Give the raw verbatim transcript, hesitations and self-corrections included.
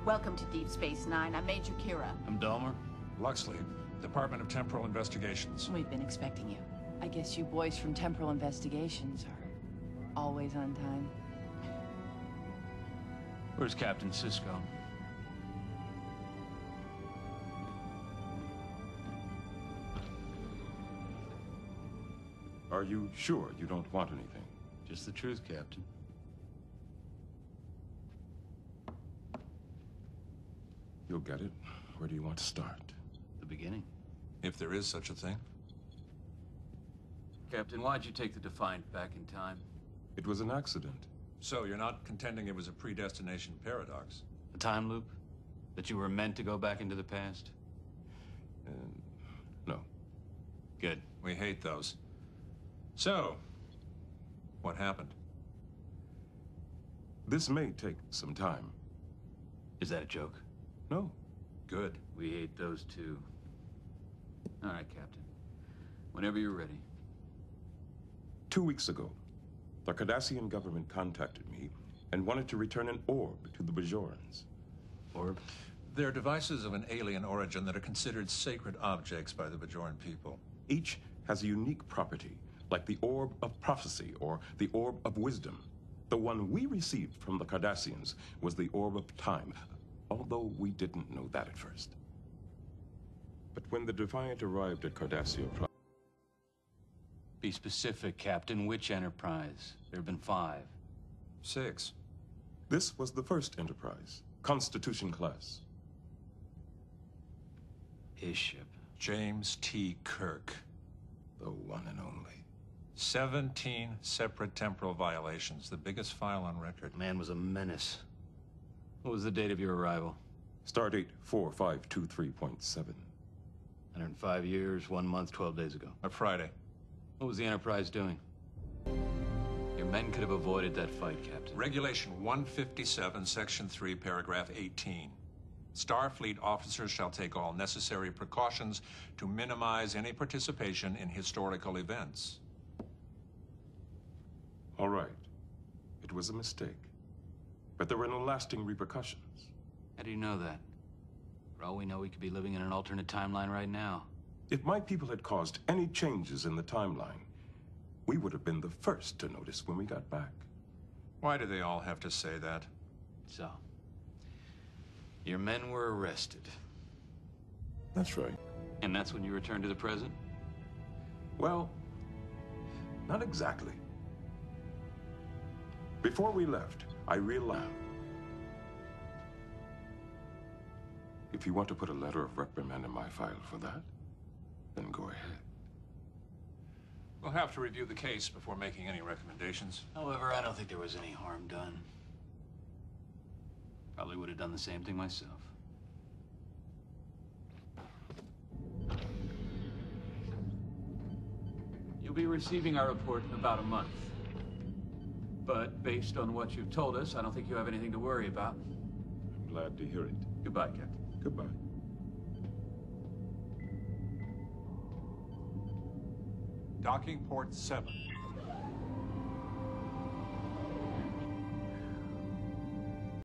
Welcome to Deep Space Nine. I'm Major Kira. I'm Dulmar. Lucsly, Department of Temporal Investigations. We've been expecting you. I guess you boys from Temporal Investigations are always on time. Where's Captain Cisco? Are you sure you don't want anything? Just the truth, Captain. You'll get it. Where do you want to start? The beginning. If there is such a thing. Captain, why'd you take the Defiant back in time? It was an accident. So you're not contending it was a predestination paradox? A time loop? That you were meant to go back into the past? Uh, no. Good. We hate those. So, what happened? This may take some time. Is that a joke? No. Good. We hate those too. All right, Captain. Whenever you're ready. Two weeks ago, the Cardassian government contacted me and wanted to return an orb to the Bajorans. Orb? They're devices of an alien origin that are considered sacred objects by the Bajoran people. Each has a unique property, like the Orb of Prophecy or the Orb of Wisdom. The one we received from the Cardassians was the Orb of Time, although we didn't know that at first. But when the Defiant arrived at Cardassia... Be specific, Captain. Which Enterprise? There have been five. Six. This was the first Enterprise, Constitution class. His ship. James T. Kirk. The one and only. Seventeen separate temporal violations, the biggest file on record. Man was a menace. What was the date of your arrival? Stardate four five two three point seven. one hundred five years, one month, twelve days ago. A Friday. What was the Enterprise doing? Your men could have avoided that fight, Captain. Regulation one fifty-seven, Section three, Paragraph eighteen. Starfleet officers shall take all necessary precautions to minimize any participation in historical events. All right. It was a mistake. But there were no lasting repercussions. How do you know that? For all we know, we could be living in an alternate timeline right now. If my people had caused any changes in the timeline, we would have been the first to notice when we got back. Why do they all have to say that? So, your men were arrested. That's right. And that's when you returned to the present? Well, not exactly. Before we left, I realized. If you want to put a letter of reprimand in my file for that, then go ahead. We'll have to review the case before making any recommendations. However, I don't think there was any harm done. Probably would have done the same thing myself. You'll be receiving our report in about a month. But based on what you've told us, I don't think you have anything to worry about. I'm glad to hear it. Goodbye, Captain. Goodbye. Docking port seven.